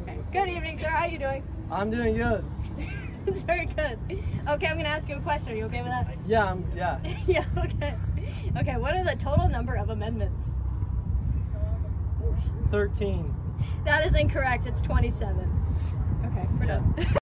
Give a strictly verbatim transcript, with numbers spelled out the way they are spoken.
Okay. Good evening, sir. How are you doing? I'm doing good. It's very good. Okay, I'm going to ask you a question. Are you okay with that? Yeah, I'm, yeah. Yeah, okay. Okay, what are the total number of amendments? thirteen. That is incorrect. It's twenty-seven. Okay, we're Yeah. done.